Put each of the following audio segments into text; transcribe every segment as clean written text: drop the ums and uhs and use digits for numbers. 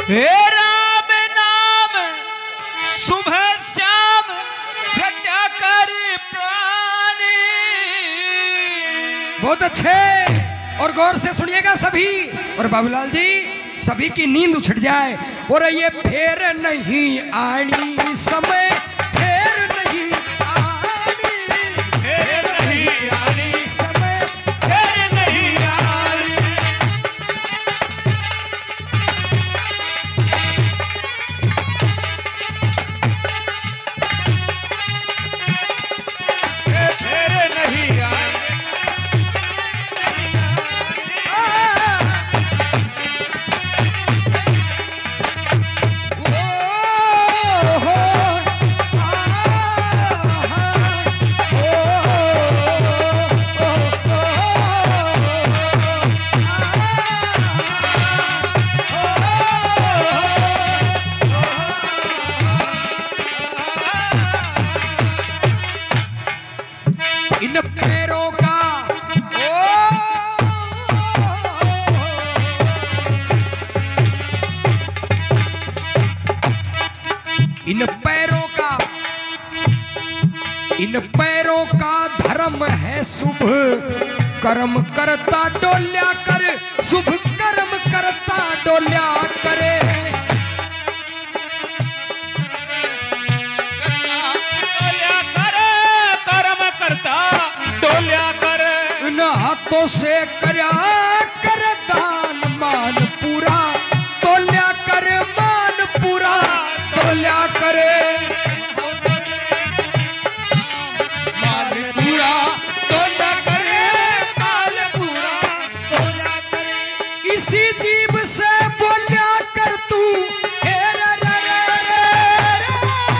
हे राम नाम सुबह शाम घटा कर प्राणी। बहुत अच्छे, और गौर से सुनिएगा सभी। और बाबूलाल जी, सभी की नींद उछट जाए। और ये फेर नहीं आनी समय, फेर नहीं आनी, फेर नहीं आनी समय, फेर नहीं आनी। फेर नहीं आनी। इन पैरों का इन पैरों का धर्म है शुभ कर्म करता डोल्या कर, शुभ कर्म करता डोल्या करे। डोल्या करे, कर्म करता डोल्या करे। इन हाथों से करया कर दान मान पूरा, तोल्या कर मान पूरा, तोल्या करे। इसी जीव से बोल्या कर तू, हे रे रे रे रे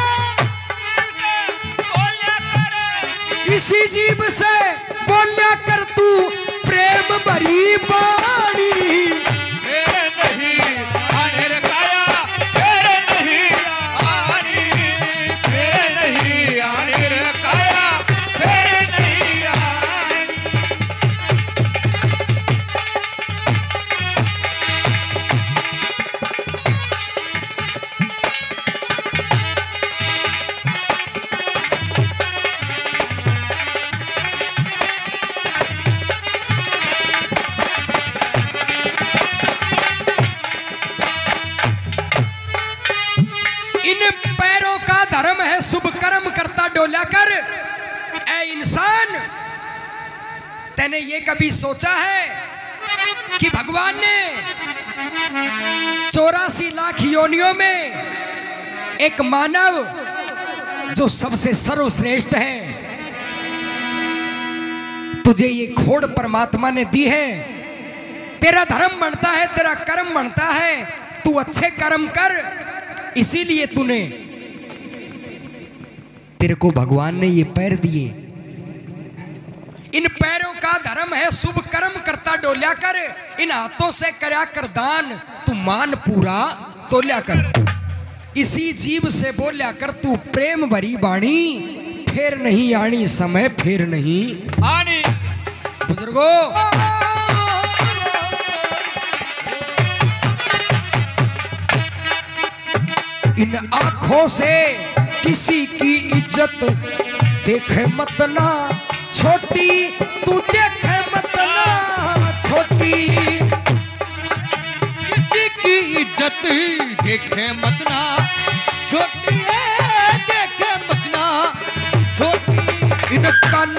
रे। इसी जीव से बोल्या कर तू प्रेम भरी बाणी। फेर नहीं आने रे काया, फेर नहीं आनी। फेर नहीं आने रे काया, फेर नहीं आनी। इन पैरों का धर्म है शुभ कर्म करता डोल्या कर। ऐ इंसान, तैने ये कभी सोचा है कि भगवान ने 84 लाख योनियों में एक मानव जो सबसे सर्वश्रेष्ठ है, तुझे ये खोड़ परमात्मा ने दी है। तेरा धर्म बनता है, तेरा कर्म बनता है, तू अच्छे कर्म कर, इसीलिए तेरे को भगवान ने ये पैर दिए। इन पैरों का धर्म है शुभ कर्म करता डोल्या कर, इन हाथों से करया कर दान, तू मान पूरा तोल्या कर। इसी जीव से बोल्या कर तू प्रेम भरी बाणी, फेर नहीं आनी समय, फेर नहीं आनी। बुजुर्गों, इन आंखों से किसी की इज्जत देखे मत ना छोटी, तू देखे मत ना छोटी। किसी की इज्जत देखे मत ना छोटी है, देखे मत ना छोटी। इन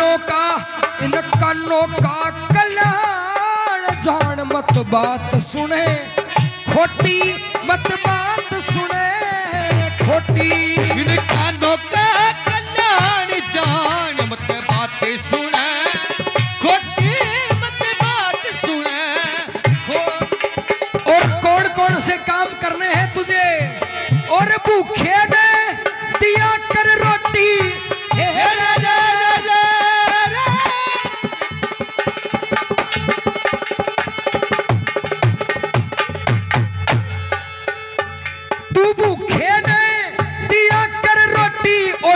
कानों का कल्याण जान मत बात सुने खोटी, मत बात सुने खोटी। इन कानों का कल्याण जान मत बातें सुने खोटी, मत बात सुने। और कौन कौन से काम करने हैं तुझे, और भूखे ने दिया कर रोटी। हे रे रे रे रे रे। तू भूखे ने दिया कर रोटी,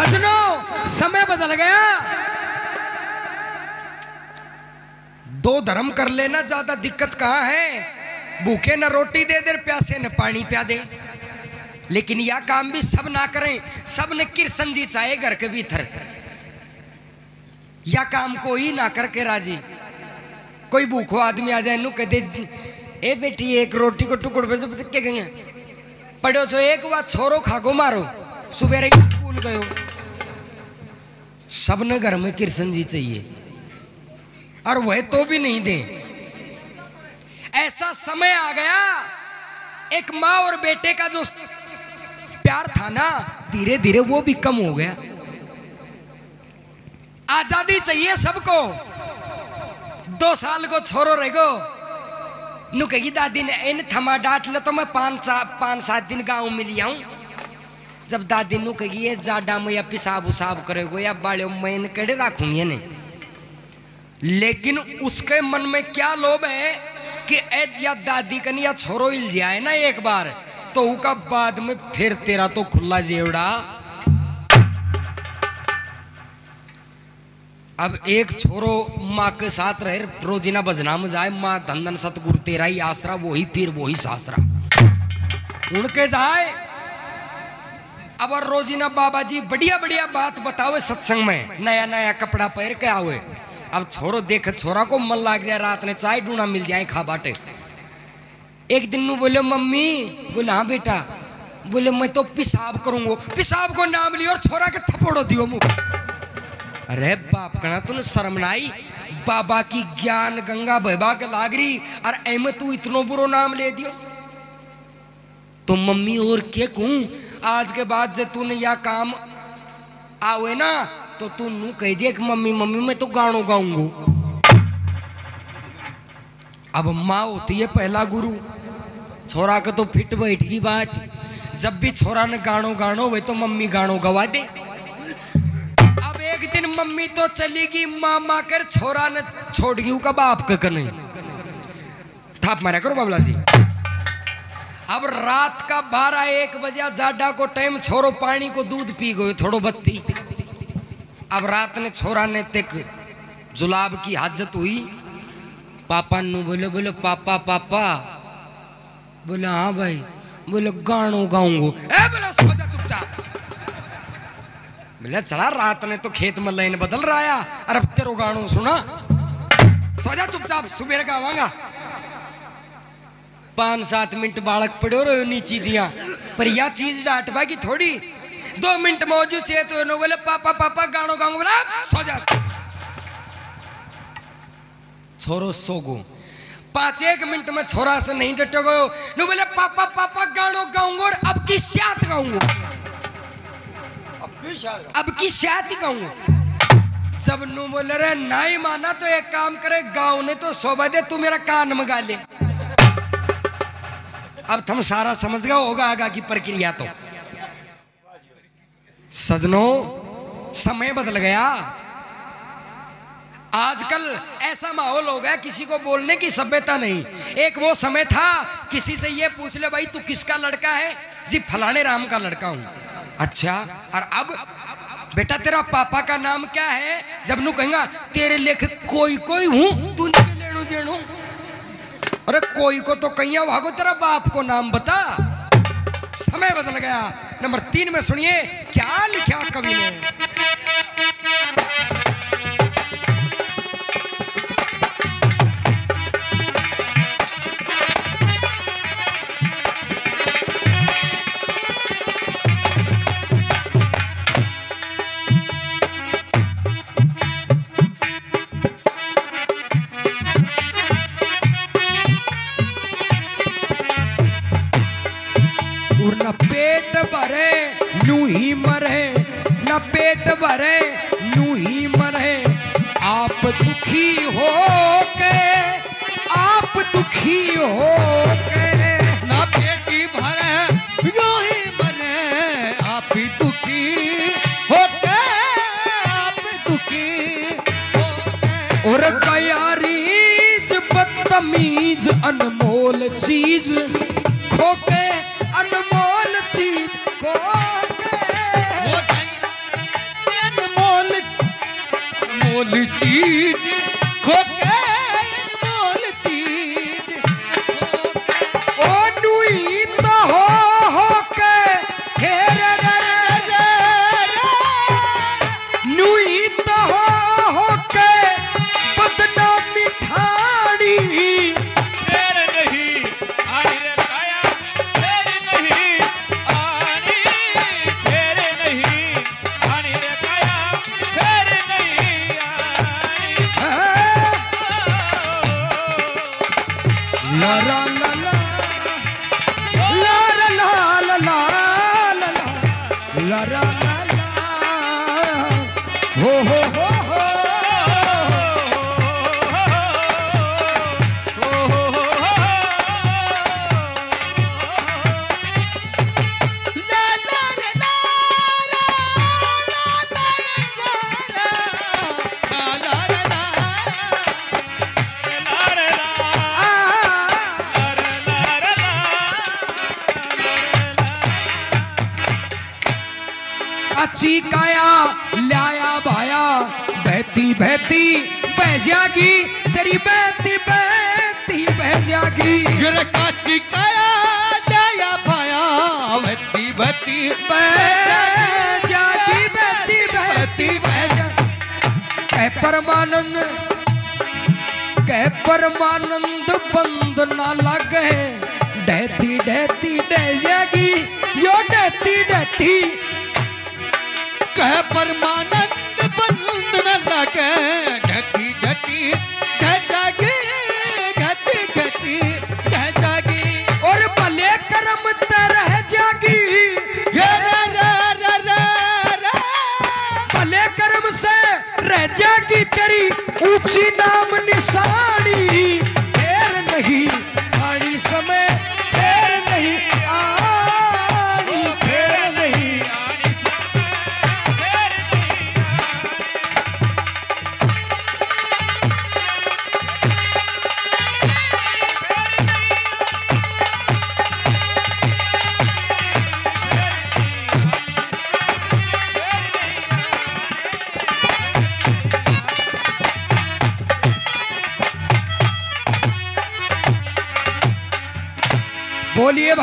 सजनों समय बदल गया। दो धर्म कर लेना ज्यादा दिक्कत कहां है। भूखे न रोटी दे दे, प्यासे न पानी पिया दे। लेकिन यह काम भी सब ना करें, सब ने कृष्ण जी चाहे घर के भीतर। यह काम कोई ना करके राजी। कोई भूखो आदमी आ जाए, नु कह दे ए बेटी एक रोटी को टुकड़ पे के गए पढ़ो छो, एक बार छोरो खागो मारो, सुबह स्कूल गयो। सबने घर में कृष्ण जी चाहिए और वह तो भी नहीं दे। ऐसा समय आ गया, एक माँ और बेटे का जो प्यार था ना, धीरे धीरे वो भी कम हो गया। आजादी चाहिए सबको। 2 साल को छोरो रहेगो, नु कही दादी ने इन थमा डांट लो तो मैं 5-7 दिन गांव में लिया हूं। जब दादी नु कही ये जाडा में या पिसाब उसाब करेगो या बाड़े मैं इन कड़े रखूंगी ने। लेकिन उसके मन में क्या लोभ है कि या दादी कन या छोरो हिल जाए ना एक बार, तो उका बाद में फिर तेरा तो खुला जेवड़ा। अब एक छोरो माँ के साथ रहे, रोजीना बजना में जाए, माँ धन धन सतगुरु तेरा ही आसरा, वही पीर वही सासरा उनके जाए। अब और रोजीना बाबा जी बढ़िया बढ़िया बात बताओ सत्संग में, नया नया कपड़ा पहन के आओ। अब छोरो देख, छोरा को मन लग जाए, रात ने चाय ढूंढा मिल जाए खा बाटे। एक दिन नु बोले मम्मी, बोले हाँ बेटा, बोले मैं तो पिसाब करूंगा। पिसाब को नाम लियो और छोरा के थप्पड़ो दियो मुंह। अरे बाप कना तूने शर्म ना आई, बाबा की ज्ञान गंगा बहबा के लाग रही और एम तू इतनो बुरो नाम ले दियो। तो मम्मी और क्या कहूं, आज के बाद जब तूने यह काम आवे ना तो तू नू कह दिया कि मम्मी मम्मी मैं तो गानों गाऊंगा। अब माँ होती है पहला गुरु, छोरा का तो फिट बैठ की बात। जब भी छोरा ने गानों गानो वे तो मम्मी गानों गवा दे। अब एक दिन मम्मी तो चली गई, मामा कर छोरा ने छोड़ गई का बाप का नहीं। थाप मारा करो बाबला जी। अब रात का 12-1 बजे जाडा को टाइम, छोरो पानी को दूध पी गयो थोड़ो बत्ती। अब रात ने छोरा ने तक जुलाब की हाजत हुई। पापा नु बोले, बोले पापा पापा, बोले हाँ भाई, बोले गानों गाऊंगो। ए बोले सो जा चुपचाप। बोले चला रात ने तो खेत में लाइन बदल रहा है और अब तेरो गानों सुना, सो जा चुपचाप, सुबह गावांगा। 5-7 मिनट बालक पड़ो रहो नीचे दिया, पर यह चीज डांटवा की थोड़ी। 2 मिनट मौजूद चेत हो, बोले पापा पापा गानों गाऊंगा। बोला सो जा। छोरो सो गो। 5-1 मिनट में छोरा से नहीं डटो गयो, नु बोले पापा पापा गानों गाऊंगा और अब की शात गाऊंगा, अब की शात ही गाऊंगा। सब नु बोले रे नहीं माना तो एक काम करे, गाँव ने तो शोभा दे, तू मेरा कान मंगा ले। अब तुम सारा समझ गए होगा आगा की प्रक्रिया। तो सजनों समय बदल गया। आजकल ऐसा माहौल हो गया, किसी को बोलने की सभ्यता नहीं। एक वो समय था, किसी से ये पूछ ले भाई तू किसका लड़का है, जी फलाने राम का लड़का हूं। अच्छा, और अब बेटा तेरा पापा का नाम क्या है, जब नू कहेगा तेरे लेख कोई कोई हूं, तू लेनो देनो। अरे कोई को तो कहिया भागो, तेरा बाप को नाम बता। समय बदल गया। नंबर 3 में सुनिए क्या लिखा कवि ने। न पेट भरे नू ही मरे, न पेट भरे नू ही मरे। आप दुखी हो के, आप दुखी हो के, ना पेटी भरे यू ही मरे। आप ही दुखी हो के, आप दुखी हो के। और कयारीज बदतमीज अनमोल चीज खो के, अनमोल चीज खो के। अनमोल चीज खो के अनमोल चीज ओ नुई तो हो के हेर नुई तो हो के बदनामी ठाणी फेर नहीं आनी रे काया फेर नहीं आनी फेर नहीं आनी रे काया फेर नहीं आनी ला ला ला ला ला ला ला ला ला ला ला हो अच्छी काया लाया भाया बहती बहती बह जागी तेरी बहती बहती बह जागी गिर काची काया दया पाया बहती बहती बह जागी बहती बहती बह जागी कह परमानंद बंद ना लगे डहती डहती डह जागी यो डहती डहती कह परमानंद बंद न लगे घटी घटी घ जागी घटी घटी घ जागी और भले कर्म तरह जागी भले कर्म से रह जागी तेरी ऊंची नाम निशानी फेर नहीं आनी समय फेर नहीं आनी फेर नहीं आनी फेर नहीं बोलिए।